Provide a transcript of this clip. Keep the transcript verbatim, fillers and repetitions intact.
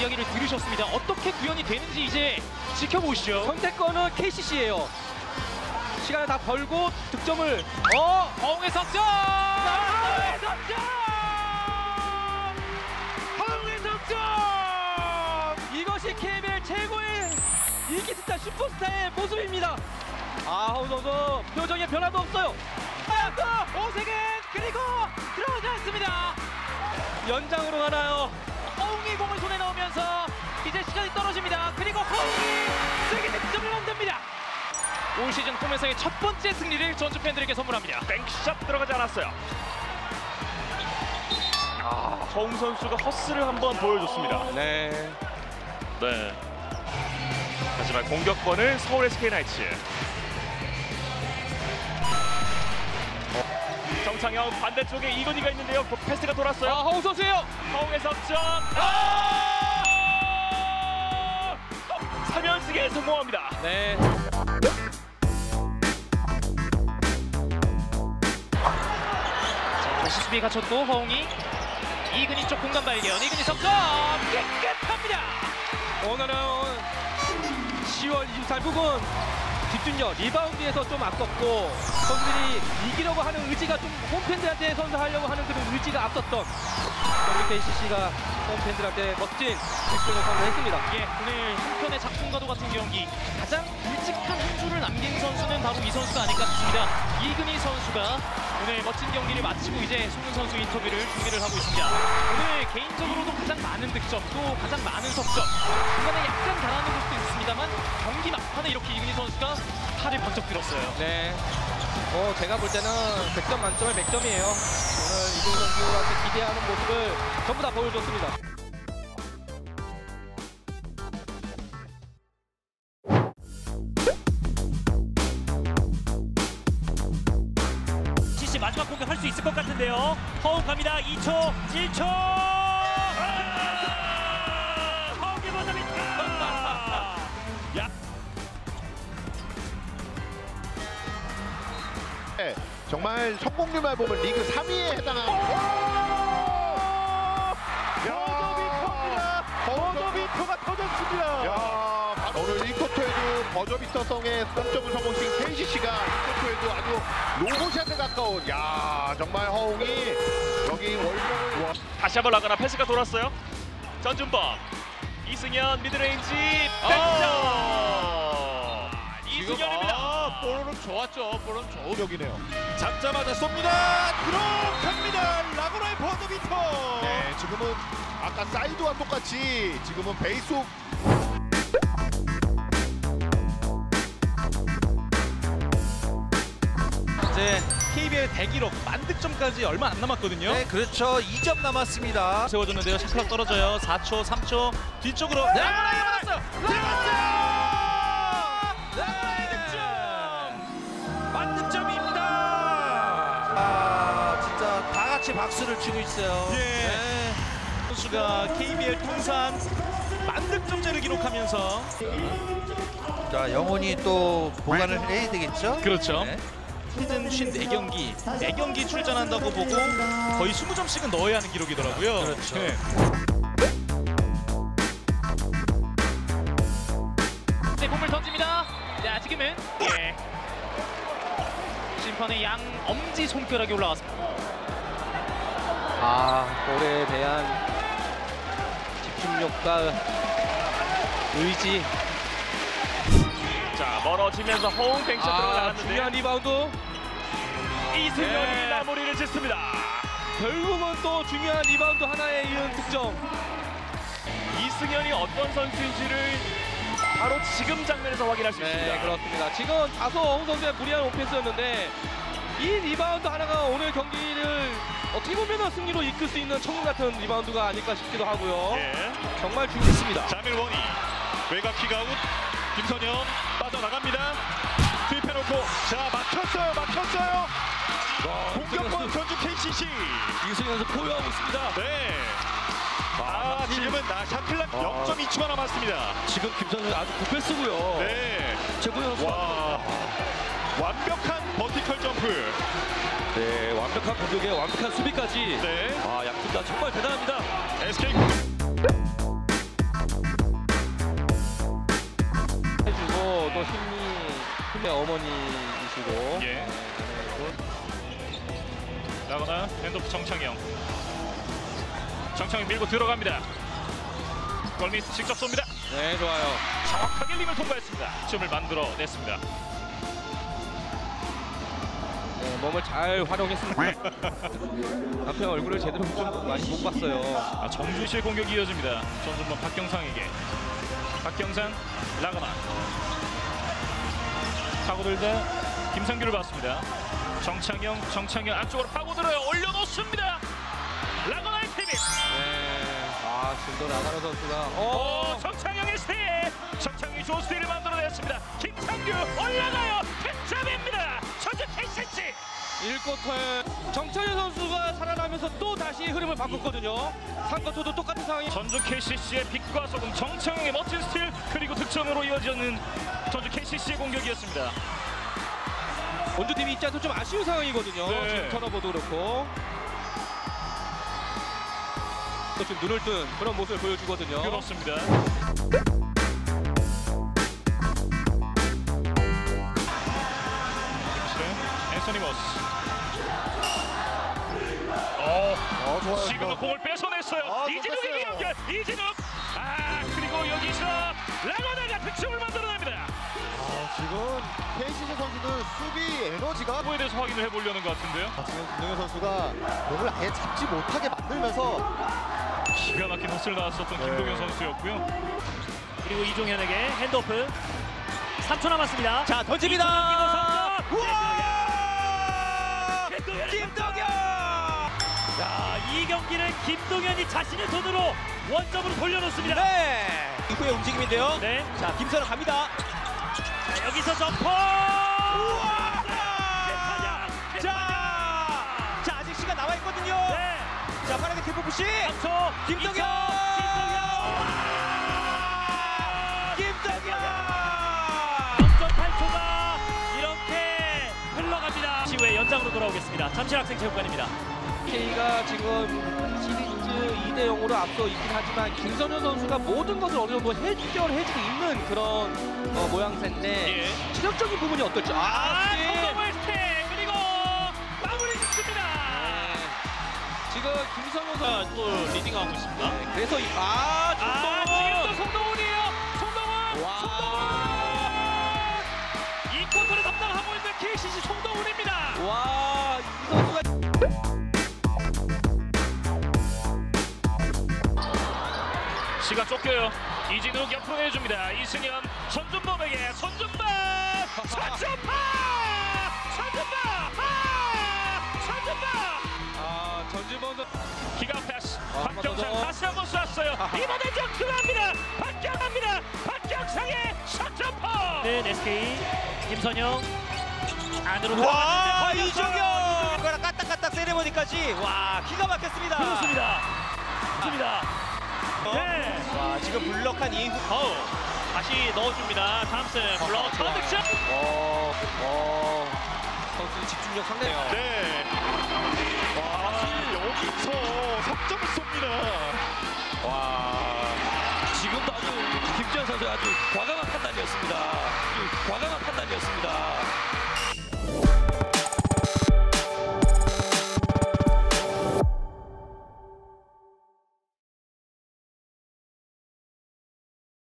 이야기를 들으셨습니다. 어떻게 구현이 되는지 이제 지켜보시죠. 선택권은 케이씨씨예요. 시간을 다 벌고 득점을 어! 허웅의 석점! 허웅의 석점! 허웅의 석점! 이것이 케이비엘 최고의 인기스타 슈퍼스타의 모습입니다. 아, 허웅 선수 표정에 변화도 없어요. 오세근 그리고 들어오지 않습니다. 연장으로 가나요? 허웅이 공을 손에 넣으면서 이제 시간이 떨어집니다. 그리고 허웅이 세게 득점을 만듭니다. 올 시즌 홈에서의 첫 번째 승리를 전주 팬들에게 선물합니다. 뱅크샷 들어가지 않았어요. 아, 허웅 선수가 허스를 한번 보여줬습니다. 네. 네. 하지만 공격권을 서울 에스케이나이츠. 정창영 반대쪽에 이건희가 있는데요. 그 패스가 돌았어요. 아, 허웅 선수예요. 허웅의 석점. 아! 삼 연승에 성공합니다. 네. 자, 다시 수비에 갇혔고 허웅이 이근희 쪽 공간 발견. 이근희 석점 깨끗합니다. 오늘은 시월 이십사 부분 뒷준열 리바운드에서 좀 아깝고 선수들이 이기려고 하는 의지가 좀 홈팬들한테 선사하려고 하는 그런 의지가 앞섰던 경기 케이씨씨가 홈팬들한테 멋진 득점을 선사했습니다. 예, 오늘 한편의 작품과도 같은 경기 가장 굵직한 한 줄을 남긴 선수는 바로 이 선수가 아닐까 싶습니다. 이근희 선수가 오늘 멋진 경기를 마치고 이제 송은 선수 인터뷰를 준비를 하고 있습니다. 오늘 개인적으로도 가장 많은 득점, 또 가장 많은 석점, 중간에 약간 달하는 것도 있습니다만 경기 막판에 이렇게 이근희 선수가 팔을 번쩍 들었어요. 네. 어, 제가 볼 때는 백 점 만점에 백 점이에요. 오늘 이근희 선수한테 기대하는 모습을 전부 다 보여줬습니다. 지씨 마지막 공격 할 수 있을 것 같은데요. 허웅 갑니다. 이 초, 일 초. 허웅이 먼저 밑에. 네, 정말 성공률만 보면 리그 삼 위에 해당하는 버저비터입니다. 버저비터가 터졌습니다. 야, 바로 오늘 일 쿼터에도 버저비터성의 삼점을 성공시킨 케이씨씨가 이 쿼터에도 아주 로봇샷에 가까운 야 정말 허웅이 여기 월명을 다시 한번 나가나 패스가 돌았어요. 전준범, 이승현 미드레인지 득점. 이승현입니다. 아, 볼은 좋았죠. 볼은 좋은 격이네요. 잡자마자 쏩니다. 들어갑니다. 라고나의 버저비터. 네, 지금은 아까 사이드와 똑같이 지금은 베이스 오... 이제 케이비엘 대기록 만득점까지 얼마 안 남았거든요. 네, 그렇죠. 이 점 남았습니다. 세워줬는데요. 샤클락 떨어져요. 사 초, 삼 초 뒤쪽으로. 네, 들어갔어요. 들어갔어요. 네, 득점. 만득점입니다. 아, 진짜 다 같이 박수를 치고 있어요. 예. 네. 선수가 케이비엘 통산 만득점째를 기록하면서 자, 영원히 또 보관을 해야 되겠죠? 그렇죠. 네. 시즌 오십사 경기, 네 경기 출전한다고 보고 거의 이십 점씩은 넣어야 하는 기록이더라고요. 그렇죠. 네. 네, 공을 던집니다. 자, 지금은 예. 심판의 양 엄지 손가락이 올라왔습니다. 아, 볼에 대한 집중력과 의지. 자, 멀어지면서 허웅 뱅크샷 들어가 아, 나갔는데 중요한 리바운드. 이승현이 네. 마무리를 짓습니다. 결국은 또 중요한 리바운드 하나에 이은 득점. 이승현이 어떤 선수인지를 바로 지금 장면에서 확인할 수 있습니다. 네, 그렇습니다. 지금 다소 허웅 선수의 무리한 오펜스였는데 이 리바운드 하나가 오늘 경기를 어떻게 보면 승리로 이끌 수 있는 천국 같은 리바운드가 아닐까 싶기도 하고요. 예. 정말 중요했습니다. 자밀 원이 외곽 킥아웃. 김선영 빠져나갑니다. 투입해놓고 자 막혔어요. 막혔어요. 공격권 전주 케이씨씨. 이승현 선수 포효하고 있습니다. 네. 아, 지금은 나 샤클락 아. 영 점 이 초가 남았습니다. 지금 김선영 아주 굿패스고요. 네. 최고의 선수. 와. 완벽한 버티컬 점프. 네, 완벽한 공격에 완벽한 수비까지. 네. 아, 양팀 다 정말 대단합니다. 에스케이 또 힘이 힘의 어머니이시고. 예. 라거나 핸드오프 정창영. 정창영 밀고 들어갑니다. 골밑 직접 쏩니다. 네, 좋아요. 정확하게 림을 통과했습니다. 점을 만들어냈습니다. 네, 몸을 잘 활용했습니다. 앞에 얼굴을 제대로 좀 많이 못 봤어요. 아, 정주시의 공격이 이어집니다. 전준범 박경상에게. 박경상 라거나. 파고들다 김상규를 봤습니다. 정창영, 정창영 안쪽으로 파고들어요. 올려놓습니다. 라거나의 태빈. 네, 아 지금도 라가노 선수가 오, 어, 정창영의 스틸. 정창영이 좋은 스틸을 만들어냈습니다. 김상규 올라가요. 득점입니다. 전주 케이씨씨. 일 쿼터에 정찬현 선수가 살아나면서 또 다시 흐름을 바꿨거든요. 삼 쿼터도 똑같은 상황이. 전주 케이씨씨의 빛과 소금 정창영의 멋진 스틸 그리고 득점으로 이어지는 전주 케이씨씨의 공격이었습니다. 원주팀이 입장에서 좀 아쉬운 상황이거든요. 네. 지금 턴오버도 그렇고. 또 지금 눈을 뜬 그런 모습을 보여주거든요. 그렇습니다. 앤서니 머스. 어, 어, 좋아요. 지금은 공을 뺏어냈어요. 아, 또 이진욱에게 뺐어요. 연결. 이진욱. 아, 그리고 여기서 라거나가 득점을 만들어냅니다. 아, 지금 케이씨씨 선수는 수비 에너지가 그거에 대해서 확인을 해보려는 것 같은데요. 지금 김동현 선수가 공을 아예 잡지 못하게 만들면서 기가 막힌 헛을 나왔었던 네. 김동현 선수였고요. 그리고 이종현에게 핸드오프. 삼 초 남았습니다. 자, 던집니다. 김동현! 자, 이 경기는 김동현이 자신의 손으로 원점으로 돌려놓습니다. 네. 이후의 움직임인데요. 네. 자, 김선호 갑니다. 자, 여기서 점퍼! 우와! 자, 자, 자, 아직 시간 남아 있거든요. 네. 자, 파란색 캠프 푸시. 삼 초. 김동현! 이 초, 김동현! 김동현! 영 점 팔 초가 이렇게 흘러갑니다. 시후에 연장으로 돌아오겠습니다. 잠실학생체육관입니다. K가 지금 시리즈 이 대 영으로 앞서 있긴 하지만 김선현 선수가 모든 것을 어느 정도 해결해주고 있는 그런 어, 모양새인데 예. 체력적인 부분이 어떨지. 아, 아, 스틸! 성공을 스택 그리고 마무리 짓습니다. 네. 지금 김선현 선수 또 리딩하고 있습니다. 네, 그래서 이, 아, 아, 지금도 송동훈이에요. 송동훈. 와. 송동훈. 이 쿼터를 담당하고 있는 케이씨씨 송동훈입니다. 와, 이 선수가 시간 쫓겨요. 이진욱 옆으로 내줍니다. 이승현 손준범에게 손준범 손준범 손준범 손준범 아, 전지범 선수 기가 패스. 아, 박경상 한번 더. 다시 한번 쐈어요. 아하. 이번엔 정크합니다. 박경합니다. 박경상의 샷점퍼. 네, 에스케이 김선영 안으로 와, 들어갔는데 이종현! 그거랑 까딱까딱 세레머니까지. 와, 기가 막혔습니다. 그렇습니다. 그렇습니다. 네. 와, 지금 블럭한 이후. 어우, 다시 넣어줍니다. 탐슨 블럭 첫 득점. 어, 어, 선수 집중력 상당해요. 네. 와, 사실 여기서 석점을 쏩니다. 와, 지금도 아주 김지현 선수 아주 과감한 판단이었습니다. 아주 과감한 판단이었습니다.